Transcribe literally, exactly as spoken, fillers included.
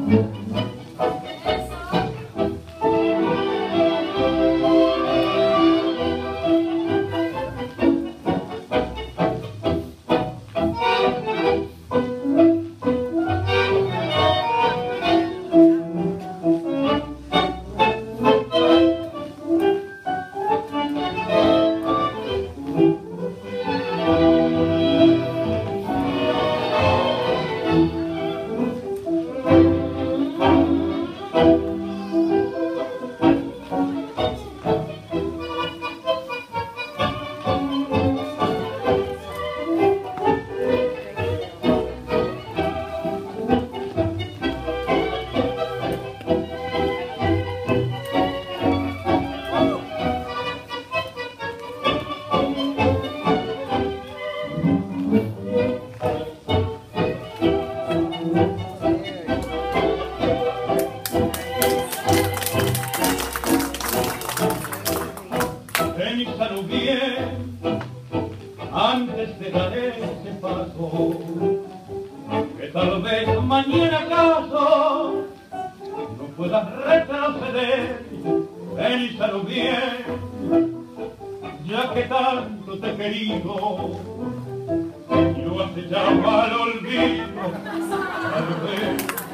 Pensalo bien antes de dar ese paso, que tal vez mañana acaso no puedas retroceder. Pensalo bien, ya que tanto te he querido, yo has echado al olvido tal vez.